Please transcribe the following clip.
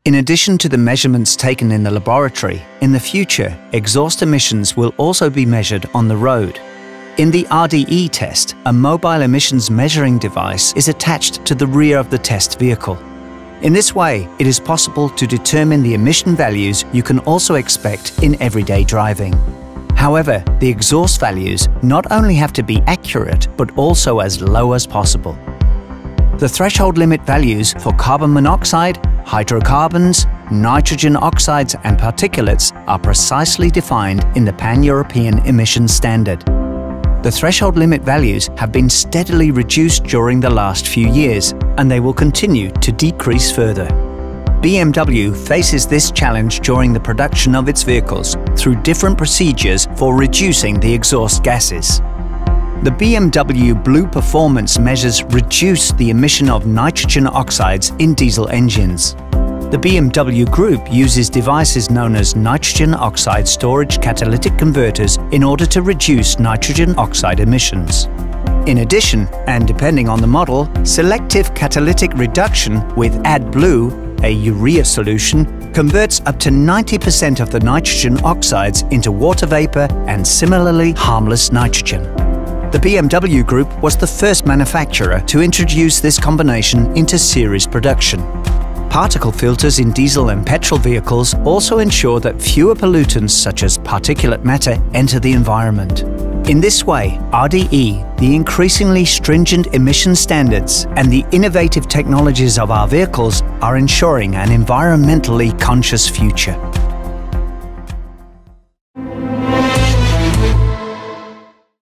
In addition to the measurements taken in the laboratory, in the future, exhaust emissions will also be measured on the road. In the RDE test, a mobile emissions measuring device is attached to the rear of the test vehicle. In this way, it is possible to determine the emission values you can also expect in everyday driving. However, the exhaust values not only have to be accurate, but also as low as possible. The threshold limit values for carbon monoxide, hydrocarbons, nitrogen oxides and particulates are precisely defined in the Pan-European Emissions Standard. The threshold limit values have been steadily reduced during the last few years, and they will continue to decrease further. BMW faces this challenge during the production of its vehicles through different procedures for reducing the exhaust gases. The BMW Blue Performance measures reduce the emission of nitrogen oxides in diesel engines. The BMW Group uses devices known as nitrogen oxide storage catalytic converters in order to reduce nitrogen oxide emissions. In addition, and depending on the model, selective catalytic reduction with AdBlue, a urea solution, converts up to 90% of the nitrogen oxides into water vapor and similarly harmless nitrogen. The BMW Group was the first manufacturer to introduce this combination into series production. Particle filters in diesel and petrol vehicles also ensure that fewer pollutants such as particulate matter enter the environment. In this way, RDE, the increasingly stringent emission standards and the innovative technologies of our vehicles are ensuring an environmentally conscious future.